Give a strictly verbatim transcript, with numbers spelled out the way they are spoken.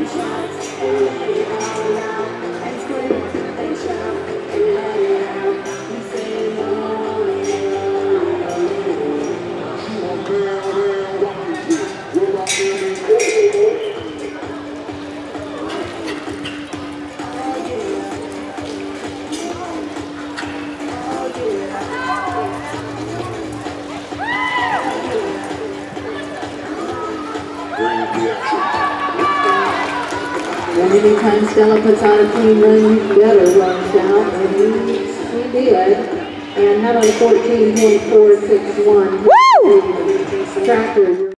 And anytime Stella puts on a clean run, you better run, Stella. And he, he did. And how about a fourteen point four six one? Tractor.